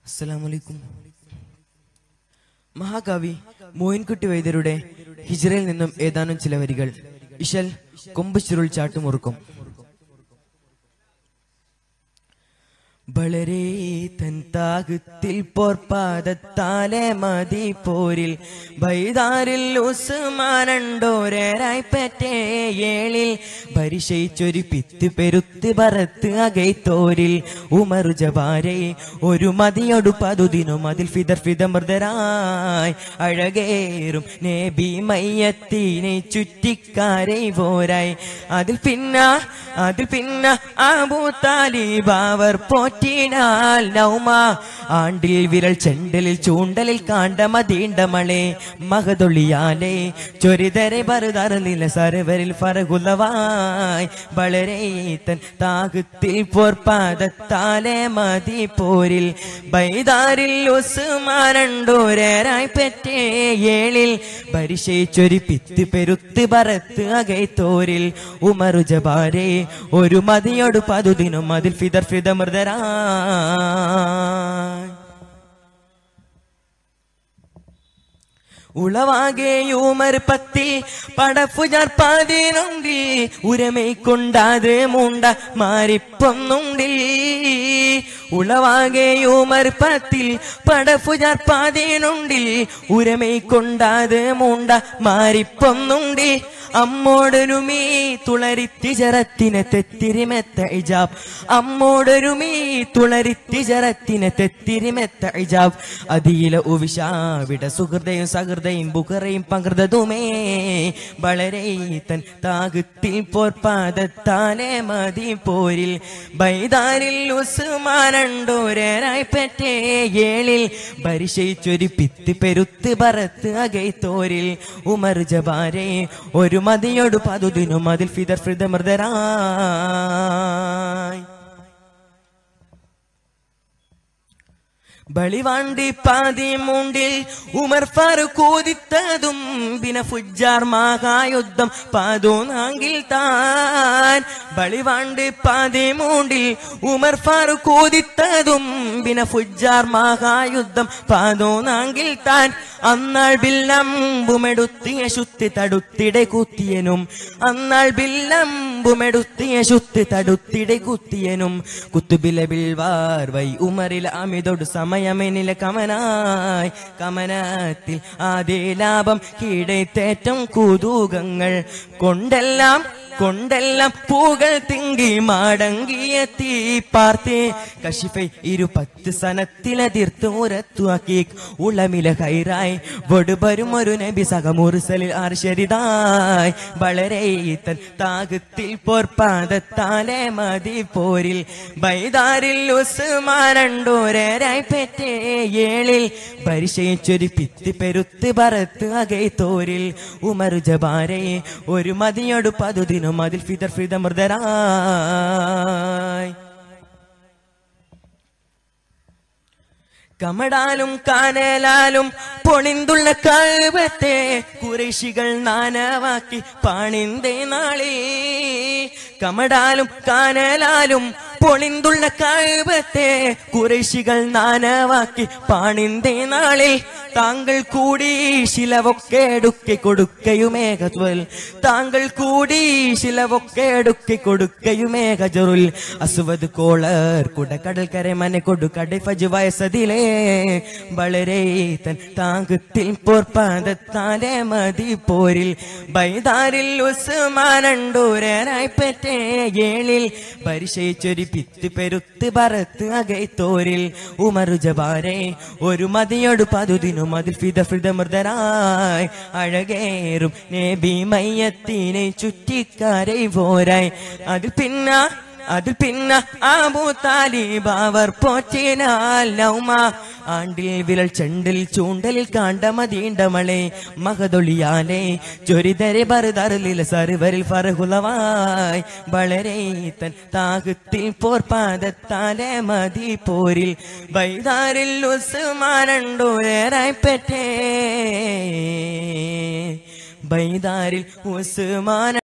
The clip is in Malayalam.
അസ്സലാമലൈക്കും. മഹാകവി മോയിൻകുട്ടി വൈദ്യരുടെ ഹിജ്റയിൽ നിന്നും ഏതാനും ചില വരികൾ. ഇശൽ കൊമ്പ് ചുരുൾ ചാട്ടുമുറുക്കും. വളരെ തൻ താകത്തിൽ പോർപ്പാദത്താലെ മതി പോരിൽ ബൈദാരിൽ ഉസ്മാനണ്ടോരായി പറ്റേ ഏളിൽ പരിശയിച്ചൊരു പിത്ത് പെരുത്ത് പറത്ത് അകൈത്തോരിൽ ഉമറു ജബാരെ ഒരു മതിയൊടു പതുദിനും അതിൽ ഫിദമൃതരായി അഴകേറും നേബി മയ്യത്തിനെ ചുറ്റിക്കാരെ പോരായി അതിൽ പിന്ന അബൂ താലിബ് അവർ പോറ്റിനാൽ നൗമ ആണ്ടിൽ വിരൽ ചെണ്ടലിൽ ചൂണ്ടലിൽ കാണ്ടമതീണ്ടമളെ മഹതൊളിയാലെ ചൊരിതരെ ബറുതറില സർവരിൽ ഫറകുലവായി വളരെ തൻ താകത്തിൽ പോർപ്പാദത്താലെ മതി പോരിൽ ബൈദാരിൽ ഉസ്മാനണ്ടോരായി പറ്റേ ഏളിൽ പരിശയിച്ചൊരു പിത്ത് പെരുത്ത് പറത്ത് അകൈത്തോരിൽ ഉമറു ജബാരെ ഒരു മതിയോട് പതുദിനും അതിൽ ഫിദമൃതരായി ഉളവാകെയുമർ പത്തിൽ പടഫുജാർ പതിനൊണ്ടിൽ ഉരമൈ കൊണ്ടാത് മൂണ്ട മാറിപ്പൊന്നുണ്ടിൽ ഉളവാകെയുമർ പത്തിൽ പടഫുജാർ പതിനൊണ്ടിൽ ഉരമൈ കൊണ്ടാത് മൂണ്ട മാറിപ്പൊന്നുണ്ടിൽ അമ്മോടൊരുമീ തുളരിത്തി ജറത്തിനെ തെത്തിരിമെത്ത ഇജാബ് അമ്മോടൊരുമീ തുളരിത്തി ജറത്തിനെ തെത്തിരിമെത്ത ഇജാബ് അതിയില ഉവിശാവിട സുഹൃദയും സഹൃദയും ബുഖറയും പകർന്നതുമേ വളരെ തൻ താകത്തിൽ പോർപ്പാദത്താലെ മതി പോരിൽ ബൈദാരിൽ ഉസ്മാനണ്ടോരായി പറ്റേ ഏളിൽ പരിശയിച്ചൊരു പിത്ത് പെരുത്ത് പറത്ത് അകൈത്തോരിൽ ഉമർ ജബാരെ ഒരു മതിയോട് പതുദിനും അതിൽ ഫിദമൃതരായി ബളിവാണ്ടി പാതി മൂണ്ടിൽ ഉമർ ഫാറൂഖ് ഓതിത്തതും ബിന ഫുജ്ജാർ മഹായുദ്ധം പാതോനാങ്കിൽ താൻ ബളിവാണ്ടി പാതി മൂണ്ടിൽ ഉമർ ഫാറൂഖ് ഓതിത്തതും ബിന ഫുജ്ജാർ മഹായുദ്ധം പാതോനാങ്കിൽ താൻ അന്നാൾ ബില്ലമ്പുമെടുത്തിയ ശുദ്ധി തടുത്തിടെ കുത്തിയനും അന്നാൾ ബില്ലമ്പുമെടുത്തിയ ശുദ്ധി തടുത്തിടെ കുത്തിയനും കുത്തുബില ബിൽവാർ വൈ ഉമറിൽ അമിതോട് സമയമെനിലെ കമനായി കമനത്തിൽ ആദ്യ ലാഭം കീടത്തേറ്റം കുതൂകങ്ങൾ കൊണ്ടെല്ലാം പൂകൾ തിങ്കി മാടങ്ങിയെത്തി പാർത്തേ കശിഫൈ 10 സനത്തിലതിർത്ത് ഉരത്തുവാക്കി ഉളമില ഹൈറായി വടുബരും ഒരു നബി സഹമുർസലിൽ ആർശരിതായി വളരെ തൻ താകത്തിൽ പോർപ്പാദത്താലെ മതി പോരിൽ ബൈദാരിൽ ഉസ്മാനണ്ടോരായി പറ്റേ ഏളിൽ പരിശയിച്ചൊരു പിത്ത് പെരുത്ത് പറത്ത് അകൈത്തോരിൽ ഉമറു ജബാരെ ഒരു മതിയോട് പതുദിനും അതിൽ ഫിദമൃതരായി കമടാലും കാനലാലും പൊളിന്തുള്ള കഴുവത്തെ കുറേശികൾ നാനവാക്കി പാണിന്തേ നാളെ കമടാലും കാനലാലും പൊളിന്തുള്ള കഴുവത്തെ കുറേശികൾ നാനവാക്കി പാണിന്തേ നാളെ താങ്കൾ കൂടി ശിലവൊക്കെ എടുക്കി കൊടുക്കയുമേഘത്വൽ താങ്കൾ കൂടി ശിലവൊക്കെ എടുക്കി കൊടുക്കയുമേഘജറുൽ അസ്വദ് കോളർ കുടക്കടൽ കരമനെ കൊടുക്കട ഫജ് വയസ്സതിലേ വളരെ തൻ താങ്കത്തിൽ പോർപ്പാദത്താലെ മതി പോരിൽ ബൈദാരിൽ ഉസ്മാനണ്ടോരായി പറ്റേ ഏളിൽ പരിശയിച്ചൊരു പിത്ത് പെരുത്ത് പറത്ത് അകൈത്തോരിൽ ഉമറു ജബാരെ ഒരു മതിയോട് പതുദിനും അതിൽ ഫിദമൃതരായി അഴകേറും നേബി മയ്യത്തിനെ ചുറ്റിക്കാരെ പോരായി അതിൽ പിന്ന അബൂ താലിബ് അവർ പോറ്റിനാൽ നൗമ ആണ്ടിൽ വിരൽ ചെണ്ടലിൽ ചൂണ്ടലിൽ കാണ്ടമതീണ്ടമളെ മഹതൊളിയാലെ ചൊരിതരെ ബറുതറില സർവരിൽ ഫറകുലവായി വളരെ തൻ താകത്തിൽ പോർപ്പാദത്താലെ മതി പോരിൽ ബൈദാരിൽ ഉസ്മാനണ്ടോരായി പറ്റേ ബൈദാരിൽ ഉസ്മാൻ